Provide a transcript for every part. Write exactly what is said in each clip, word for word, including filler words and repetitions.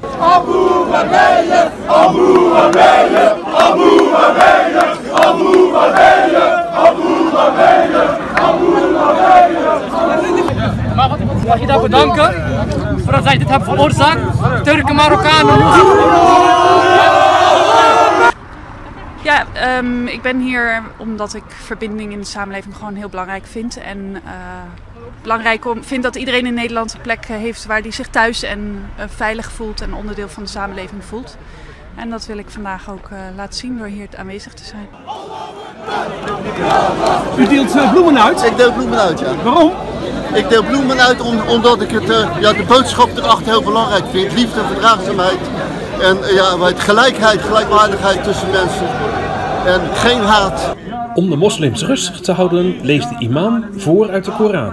Abu Mabayya, Abu Mabayya, Abu Mabayya, Abu Mabayya, Abu Mabayya, Abu Mabayya. Mag je daar bedanken voordat zij dit hebben veroorzaakt? Turken, Marokkanen, Ja, um, ik ben hier omdat ik verbinding in de samenleving gewoon heel belangrijk vind. En uh, belangrijk om, vind dat iedereen in Nederland een plek heeft waar hij zich thuis en uh, veilig voelt en onderdeel van de samenleving voelt. En dat wil ik vandaag ook uh, laten zien door hier aanwezig te zijn. U deelt uh, bloemen uit? Ik deel bloemen uit, ja. Waarom? Ik deel bloemen uit om, omdat ik het, uh, ja, de boodschap erachter heel belangrijk vind. Liefde, verdraagzaamheid en uh, ja, gelijkheid, gelijkwaardigheid tussen mensen. En geen haat. Om de moslims rustig te houden, leest de imam voor uit de Koran.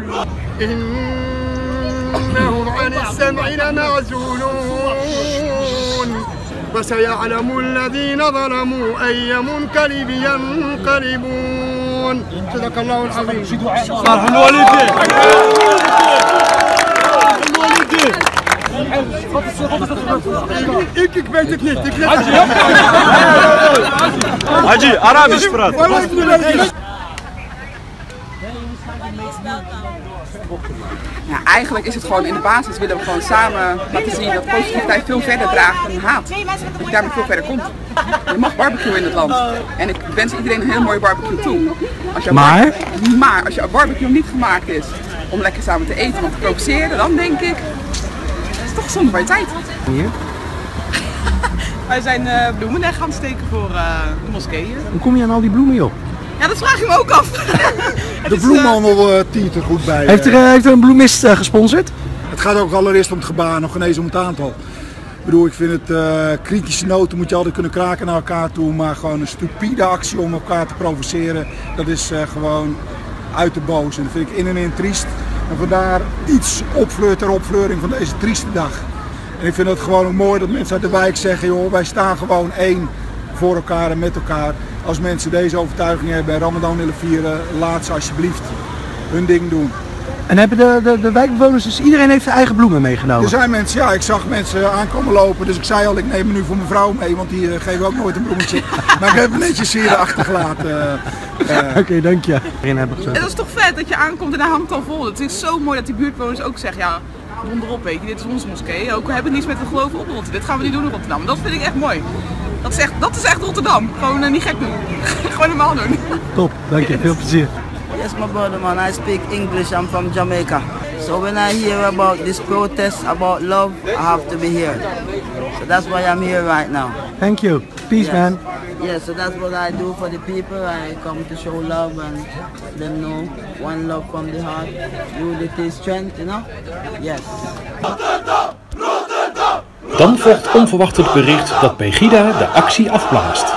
Ik, ik weet het niet. Ik weet het niet. Haji, Arabisch praat. Ja, eigenlijk is het gewoon in de basis willen we gewoon samen laten zien dat positiviteit veel verder draagt dan haat. Dat je daarmee veel verder komt. Je mag barbecue in het land. En ik wens iedereen een heel mooie barbecue toe. Als je maar? Barbecue, maar als je barbecue niet gemaakt is om lekker samen te eten, want te provoceren, dan denk ik, het is toch zonde van je tijd. Hier? Wij zijn uh, bloemen weg gaan steken voor uh, de moskeeën. Hoe kom je aan al die bloemen, joh? Ja, dat vraag je me ook af. De bloemhandel uh, tiert er goed bij. Heeft er, uh, heeft er een bloemist uh, gesponsord? Het gaat ook allereerst om het gebaar, nog geen eens om het aantal. Ik bedoel, ik vind het uh, kritische noten moet je altijd kunnen kraken naar elkaar toe, maar gewoon een stupide actie om elkaar te provoceren, dat is uh, gewoon uit de boos. En dat vind ik in en in triest. En vandaar iets opfleur ter opfleuring van deze trieste dag. En ik vind het gewoon ook mooi dat mensen uit de wijk zeggen, joh, wij staan gewoon één voor elkaar en met elkaar. Als mensen deze overtuiging hebben en Ramadan willen vieren, laat ze alsjeblieft hun ding doen. En hebben de, de, de wijkbewoners, dus iedereen heeft zijn eigen bloemen meegenomen? Er zijn mensen, ja, ik zag mensen aankomen lopen, dus ik zei al, ik neem me nu voor mijn vrouw mee, want die uh, geeft ook nooit een bloemetje. Maar ik heb hem netjes hier achtergelaten. Uh, uh. Oké, okay, dank je. En dat is toch vet dat je aankomt en daar hangt al vol. Het is zo mooi dat die buurtbewoners ook zeggen, ja, wonderop, weet je, dit is onze moskee. Ook we hebben niets met het geloven op Rotterdam. Dit gaan we niet doen in Rotterdam. Dat vind ik echt mooi. Dat is echt, dat is echt Rotterdam. Gewoon uh, niet gek doen. Gewoon normaal doen. Top, dank je. Veel plezier. Yes, my brother, man. I speak English. I'm from Jamaica. So when I hear about this protest about love, I have to be here. So that's why I'm here right now. Thank you. Peace, yes. man. Yes, so that's what I do for the people. I come to show love and let them know one love from the heart, unity, strength, you know? Yes. Dan volgt onverwacht het bericht dat Pegida de actie afblaast.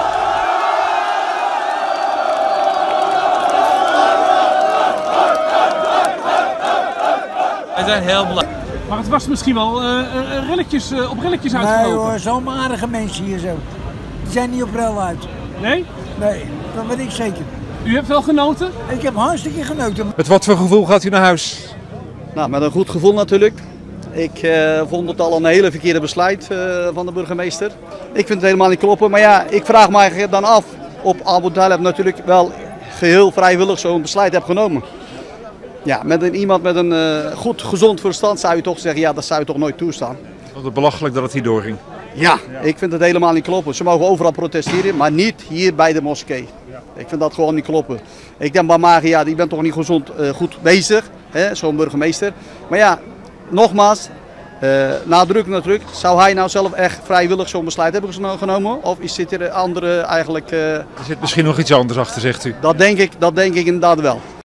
Wij zijn heel blij. Maar het was misschien wel uh, uh, relletjes, uh, op relletjes uitgelopen. Nee hoor, zo'n aardige mensen hier zo. Die zijn niet op rel uit. Nee? Nee, dat weet ik zeker. U hebt wel genoten? Ik heb hartstikke genoten. Met wat voor gevoel gaat u naar huis? Nou, met een goed gevoel natuurlijk. Ik uh, vond het al een hele verkeerde besluit uh, van de burgemeester. Ik vind het helemaal niet kloppen, maar ja, ik vraag mij dan af of Abu Talib natuurlijk wel geheel vrijwillig zo'n besluit heeft genomen. Ja, met een, iemand met een uh, goed gezond verstand zou je toch zeggen, ja, dat zou je toch nooit toestaan. Wat het belachelijk dat het hier doorging. Ja, ik vind het helemaal niet kloppen. Ze mogen overal protesteren, maar niet hier bij de moskee. Ik vind dat gewoon niet kloppen. Ik denk bij Magi, ja, die bent toch niet gezond, uh, goed bezig, zo'n burgemeester. Maar ja, nogmaals, uh, nadrukkelijk nadruk, zou hij nou zelf echt vrijwillig zo'n besluit hebben genomen? Of zit er andere eigenlijk... Uh, er zit misschien nog iets anders achter, zegt u? Dat denk ik, dat denk ik inderdaad wel.